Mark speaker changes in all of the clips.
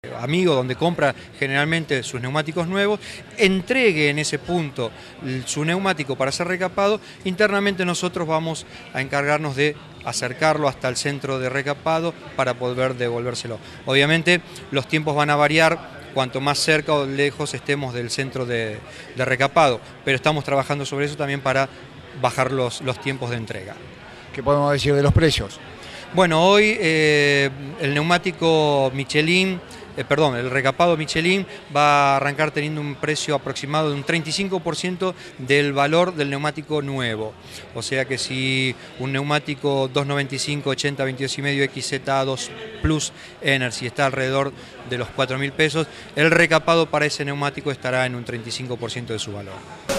Speaker 1: amigo donde compra generalmente sus neumáticos nuevos, entregue en ese punto su neumático para ser recapado. Internamente nosotros vamos a encargarnos de acercarlo hasta el centro de recapado para poder devolvérselo. Obviamente los tiempos van a variar cuanto más cerca o lejos estemos del centro de recapado, pero estamos trabajando sobre eso también para bajar los tiempos de entrega.
Speaker 2: ¿Qué podemos decir de los precios?
Speaker 1: Bueno, hoy el neumático Michelin, el recapado Michelin va a arrancar teniendo un precio aproximado de un 35% del valor del neumático nuevo. O sea que si un neumático 295 80 22,5 XZ2 Plus Energy está alrededor de los 4.000 pesos, el recapado para ese neumático estará en un 35% de su valor.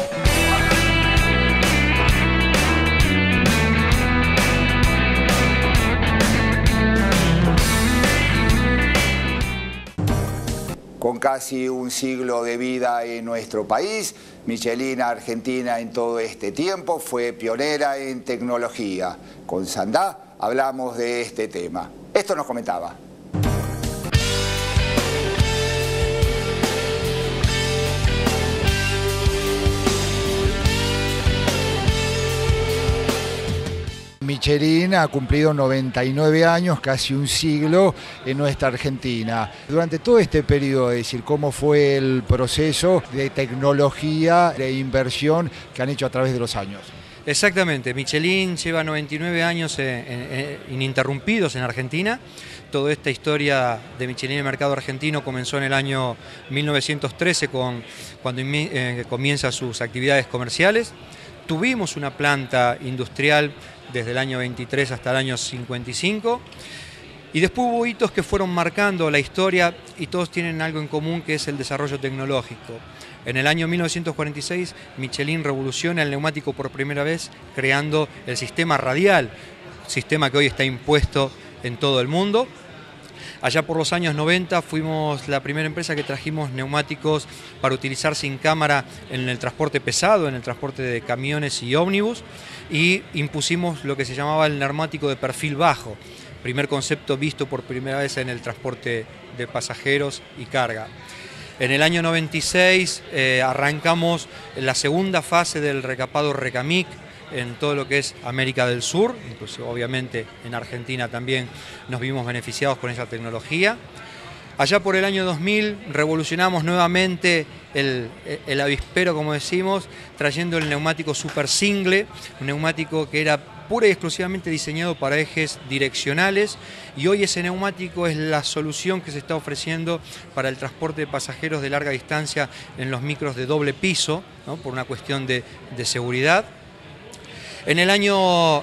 Speaker 3: Con casi un siglo de vida en nuestro país, Michelin Argentina en todo este tiempo fue pionera en tecnología. Con Sandá hablamos de este tema. Esto nos comentaba.
Speaker 2: Michelin ha cumplido 99 años, casi un siglo en nuestra Argentina. Durante todo este periodo, es decir, ¿cómo fue el proceso de tecnología, de inversión que han hecho a través de los años?
Speaker 1: Exactamente, Michelin lleva 99 años ininterrumpidos en Argentina. Toda esta historia de Michelin en el mercado argentino comenzó en el año 1913 cuando comienza sus actividades comerciales. Tuvimos una planta industrial desde el año 23 hasta el año 55, y después hubo hitos que fueron marcando la historia y todos tienen algo en común, que es el desarrollo tecnológico. En el año 1946 Michelin revoluciona el neumático por primera vez creando el sistema radial, sistema que hoy está impuesto en todo el mundo. Allá por los años 90 fuimos la primera empresa que trajimos neumáticos para utilizar sin cámara en el transporte pesado, en el transporte de camiones y ómnibus, y impusimos lo que se llamaba el neumático de perfil bajo, primer concepto visto por primera vez en el transporte de pasajeros y carga. En el año 96 arrancamos la segunda fase del recapado Recamic en todo lo que es América del Sur, incluso obviamente en Argentina también nos vimos beneficiados con esa tecnología. Allá por el año 2000 revolucionamos nuevamente el avispero, como decimos, trayendo el neumático Super Single, un neumático que era pura y exclusivamente diseñado para ejes direccionales, y hoy ese neumático es la solución que se está ofreciendo para el transporte de pasajeros de larga distancia en los micros de doble piso, ¿no? Por una cuestión de seguridad. En el año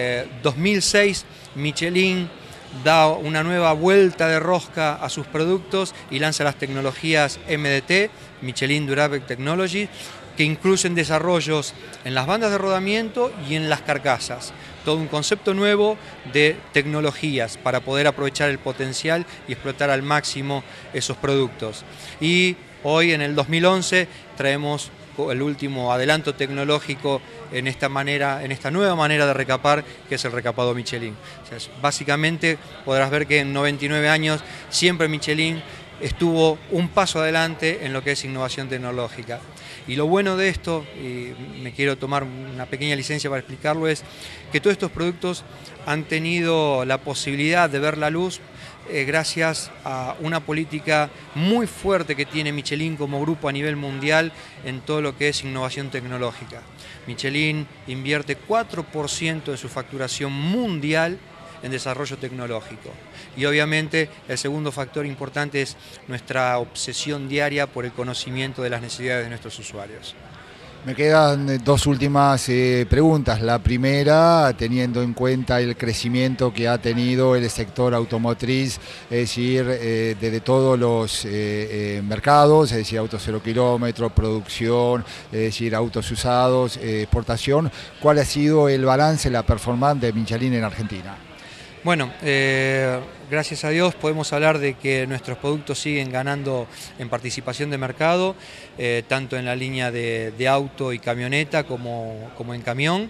Speaker 1: 2006 Michelin da una nueva vuelta de rosca a sus productos y lanza las tecnologías MDT, Michelin Durable Technology, que incluyen desarrollos en las bandas de rodamiento y en las carcasas. Todo un concepto nuevo de tecnologías para poder aprovechar el potencial y explotar al máximo esos productos. Y hoy, en el 2011, traemos el último adelanto tecnológico en esta nueva manera de recapar, que es el recapado Michelin. O sea, básicamente podrás ver que en 99 años siempre Michelin estuvo un paso adelante en lo que es innovación tecnológica. Y lo bueno de esto, y me quiero tomar una pequeña licencia para explicarlo, es que todos estos productos han tenido la posibilidad de ver la luz gracias a una política muy fuerte que tiene Michelin como grupo a nivel mundial en todo lo que es innovación tecnológica. Michelin invierte 4% de su facturación mundial en desarrollo tecnológico. Y obviamente el segundo factor importante es nuestra obsesión diaria por el conocimiento de las necesidades de nuestros usuarios.
Speaker 2: Me quedan dos últimas preguntas. La primera, teniendo en cuenta el crecimiento que ha tenido el sector automotriz, es decir, desde todos los mercados, es decir, autos 0 kilómetros, producción, es decir, autos usados, exportación, ¿cuál ha sido el balance, la performance de Michelin en Argentina?
Speaker 1: Bueno, gracias a Dios podemos hablar de que nuestros productos siguen ganando en participación de mercado, tanto en la línea de auto y camioneta como en camión.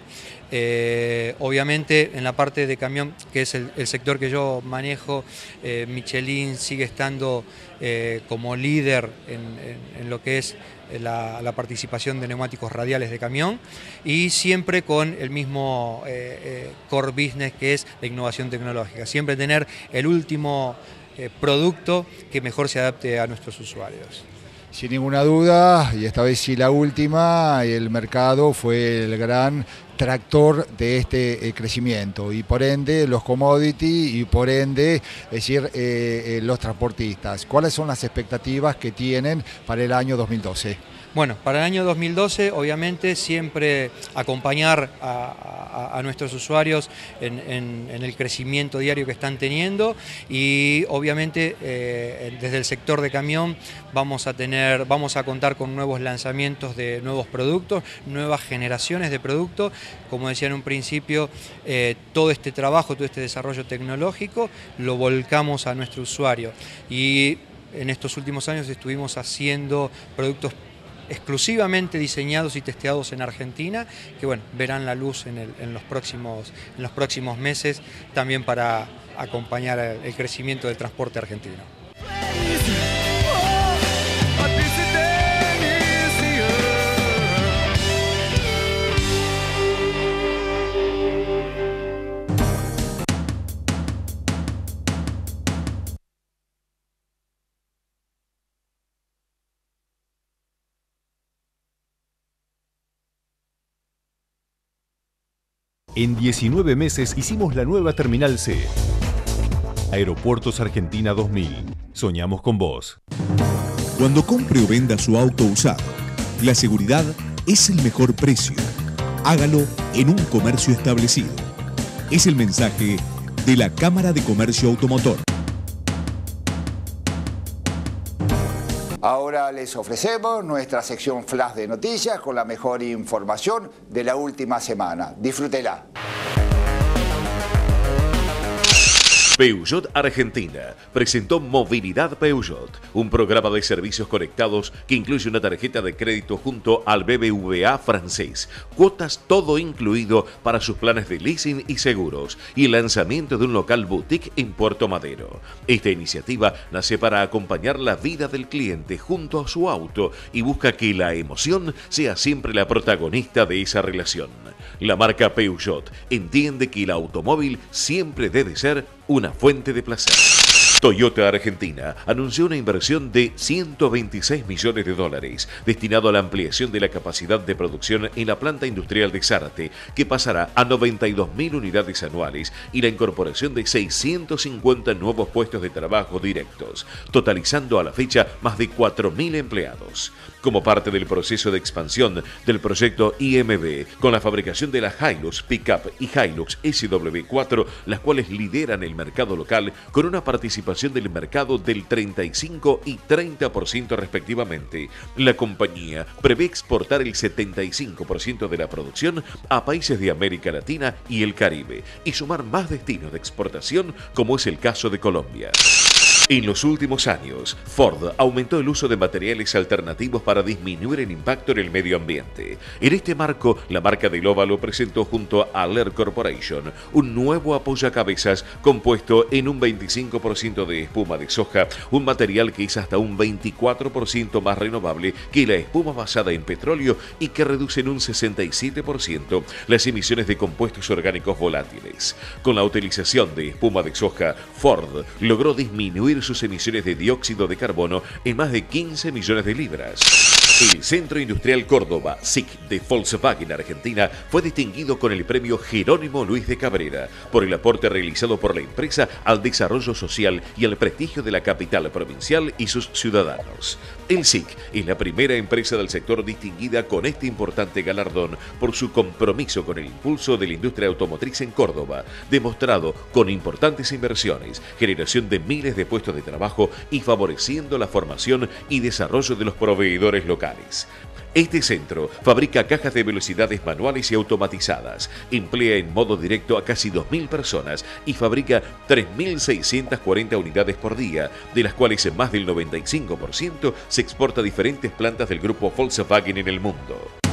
Speaker 1: Obviamente en la parte de camión, que es el sector que yo manejo, Michelin sigue estando como líder en lo que es la participación de neumáticos radiales de camión, y siempre con el mismo core business, que es la innovación tecnológica. Siempre tener el último producto que mejor se adapte a nuestros usuarios.
Speaker 2: Sin ninguna duda, y esta vez sí la última, el mercado fue el gran tractor de este crecimiento, y por ende los commodities, y por ende, es decir, los transportistas. ¿Cuáles son las expectativas que tienen para el año 2012?
Speaker 1: Bueno, para el año 2012, obviamente, siempre acompañar a nuestros usuarios en el crecimiento diario que están teniendo, y obviamente desde el sector de camión vamos a contar con nuevos lanzamientos de nuevos productos, nuevas generaciones de productos. Como decía en un principio, todo este trabajo, todo este desarrollo tecnológico lo volcamos a nuestro usuario, y en estos últimos años estuvimos haciendo productos exclusivamente diseñados y testeados en Argentina, que bueno, verán la luz en los próximos meses, también para acompañar el crecimiento del transporte argentino.
Speaker 4: En 19 meses hicimos la nueva Terminal C. Aeropuertos Argentina 2000. Soñamos con vos.
Speaker 5: Cuando compre o venda su auto usado, la seguridad es el mejor precio. Hágalo en un comercio establecido. Es el mensaje de la Cámara de Comercio Automotor.
Speaker 3: Ahora les ofrecemos nuestra sección Flash de Noticias con la mejor información de la última semana. Disfrútela.
Speaker 6: Peugeot Argentina presentó Movilidad Peugeot, un programa de servicios conectados que incluye una tarjeta de crédito junto al BBVA francés, cuotas todo incluido para sus planes de leasing y seguros, y el lanzamiento de un local boutique en Puerto Madero. Esta iniciativa nace para acompañar la vida del cliente junto a su auto y busca que la emoción sea siempre la protagonista de esa relación. La marca Peugeot entiende que el automóvil siempre debe ser una fuente de placer. Toyota Argentina anunció una inversión de $126 millones destinado a la ampliación de la capacidad de producción en la planta industrial de Zárate, que pasará a 92.000 unidades anuales, y la incorporación de 650 nuevos puestos de trabajo directos, totalizando a la fecha más de 4.000 empleados. Como parte del proceso de expansión del proyecto IMB, con la fabricación de la Hilux Pickup y Hilux SW4, las cuales lideran el mercado local con una participación del mercado del 35 y 30% respectivamente. La compañía prevé exportar el 75% de la producción a países de América Latina y el Caribe, y sumar más destinos de exportación, como es el caso de Colombia. En los últimos años, Ford aumentó el uso de materiales alternativos para disminuir el impacto en el medio ambiente. En este marco, la marca del óvalo presentó junto a Lear Corporation un nuevo apoyacabezas compuesto en un 25% de espuma de soja, un material que es hasta un 24% más renovable que la espuma basada en petróleo y que reduce en un 67% las emisiones de compuestos orgánicos volátiles. Con la utilización de espuma de soja, Ford logró disminuir sus emisiones de dióxido de carbono en más de 15 millones de libras. El Centro Industrial Córdoba, SIC, de Volkswagen Argentina, fue distinguido con el premio Jerónimo Luis de Cabrera por el aporte realizado por la empresa al desarrollo social y al prestigio de la capital provincial y sus ciudadanos. El SIC es la primera empresa del sector distinguida con este importante galardón por su compromiso con el impulso de la industria automotriz en Córdoba, demostrado con importantes inversiones, generación de miles de puestos de trabajo y favoreciendo la formación y desarrollo de los proveedores locales. Este centro fabrica cajas de velocidades manuales y automatizadas, emplea en modo directo a casi 2.000 personas y fabrica 3.640 unidades por día, de las cuales más del 95% se exporta a diferentes plantas del grupo Volkswagen en el mundo.